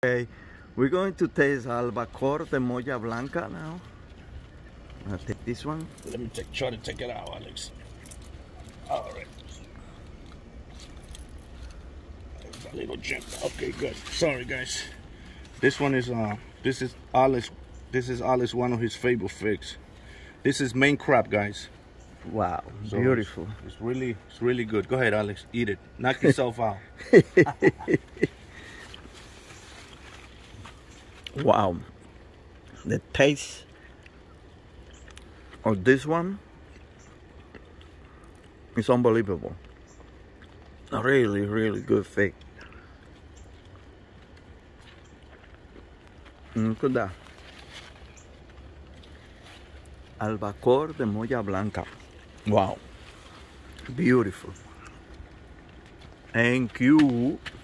Okay, we're going to taste Albacor de Molla Blanca now. I'll take this one. Let me try to take it out, Alex. All right. A little gem. Okay, good. Sorry, guys. This one is this is Alex. This is Alex, one of his favorite figs. This is main crab, guys. Wow, So beautiful. It's really good. Go ahead, Alex. Eat it. Knock yourself out. Wow, the taste of this one is unbelievable. A really good fig. Look at that. Albacor de Molla Blanca. Wow, beautiful. Thank you.